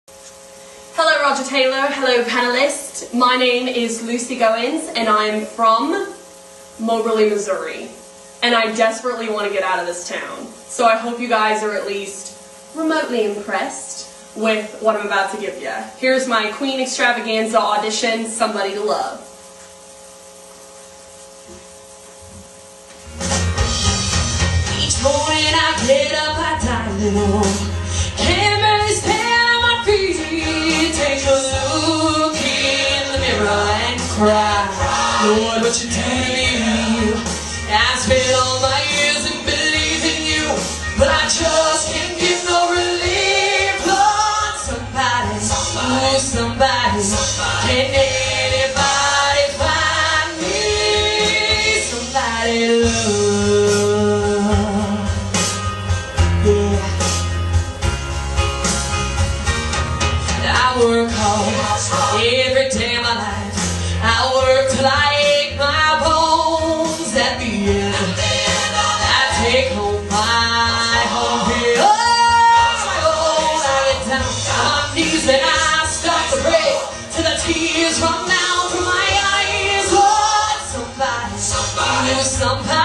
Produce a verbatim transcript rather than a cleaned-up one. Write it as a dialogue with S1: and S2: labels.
S1: Hello Roger Taylor, hello panelist. My name is Lucy Goins and I'm from Moberly, Missouri. And I desperately want to get out of this town. So I hope you guys are at least remotely impressed with what I'm about to give you. Here's my Queen Extravaganza audition, Somebody to Love.
S2: Each morning I get up, I dive on. Can't barely stand my feet. Take a look in the mirror and cry. Lord, what you do to me? I spent all my years in believing you, but I just can't get no relief. Lord, somebody, somebody, somebody, somebody. Can anybody find me somebody to love? Yeah. I work hard every day of my life. I work till I ache my bones. At the end, I take home my home here. Oh, I get down on my knees and I start to pray till the tears run down from my eyes. Lord, somebody, somebody, somebody.